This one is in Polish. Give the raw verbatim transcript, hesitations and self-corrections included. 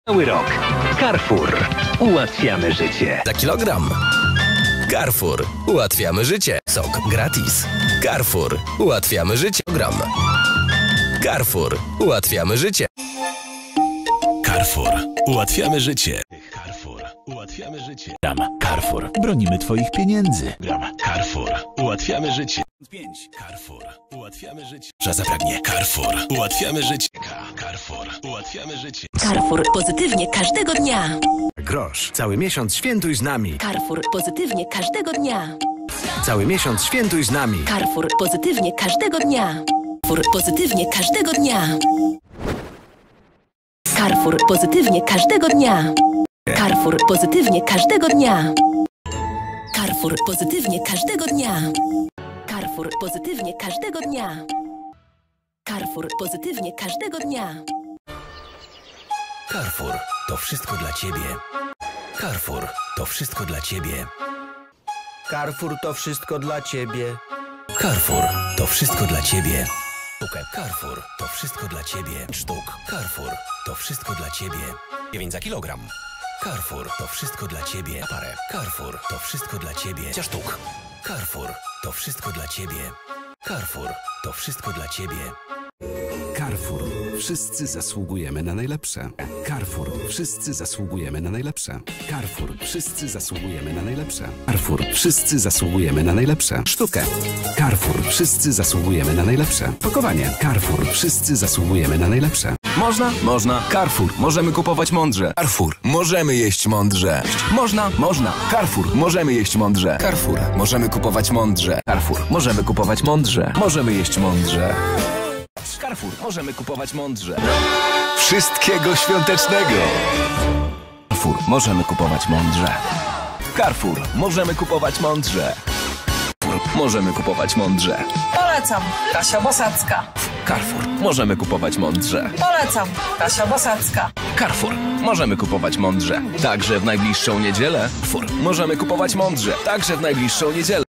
Cały rok. Carrefour. Ułatwiamy życie. Za kilogram. Carrefour. Ułatwiamy życie. Sok gratis. Carrefour. Ułatwiamy życie. Gram. Carrefour. Ułatwiamy życie. Carrefour. Ułatwiamy życie. Carrefour. Ułatwiamy życie. Gram. Carrefour. Bronimy twoich pieniędzy. Gram. Carrefour. Ułatwiamy życie. pięć. Carrefour. Ułatwiamy życie. Że zapragnie. Carrefour. Ułatwiamy życie. Carrefour. Ułatwiamy życie. Carrefour. Pozytywnie każdego dnia. Grosz. Cały miesiąc świętuj z nami. Carrefour. Pozytywnie każdego dnia. Cały miesiąc świętuj z nami. Carrefour. Pozytywnie każdego dnia. Carrefour. Pozytywnie każdego dnia. Carrefour. Pozytywnie każdego dnia. Carrefour. Pozytywnie każdego dnia. Carrefour. Pozytywnie każdego dnia. Carrefour. Pozytywnie każdego dnia. Carrefour. Pozytywnie każdego dnia. Carrefour. To wszystko dla ciebie. Carrefour. To wszystko dla ciebie. Carrefour to wszystko dla ciebie. Carrefour. To wszystko dla ciebie. Sztukę. Carrefour. To wszystko dla ciebie. Sztuk. Carrefour. To wszystko dla ciebie. dziewięć za kilogram. Carrefour. To wszystko dla ciebie. Parę. Carrefour. To wszystko dla ciebie. Cia sztuk. Carrefour. To wszystko dla ciebie. Carrefour. To wszystko dla ciebie. Carrefour. Wszyscy zasługujemy na najlepsze. Carrefour. Wszyscy zasługujemy na najlepsze. Carrefour. Wszyscy zasługujemy na najlepsze. Carrefour. Wszyscy zasługujemy na najlepsze. Sztukę. Carrefour. Wszyscy zasługujemy na najlepsze. Pakowanie. Carrefour. Wszyscy zasługujemy na najlepsze. Można? Można. Carrefour. Możemy kupować mądrze. Carrefour. Możemy jeść mądrze. Można? Można. Carrefour. Możemy jeść mądrze. Carrefour. Możemy kupować mądrze. Carrefour. Możemy kupować mądrze. Możemy jeść mądrze. Carrefour. Możemy kupować mądrze. Wszystkiego świątecznego. Carrefour. Możemy kupować mądrze. Carrefour. Możemy kupować mądrze. Carrefour. Możemy kupować mądrze. Polecam. Kasia Bosacka. Carrefour. Możemy kupować mądrze. Polecam. Kasia Bosacka. Carrefour. Możemy kupować mądrze. Także w najbliższą niedzielę. Carrefour. Możemy kupować mądrze. Także w najbliższą niedzielę.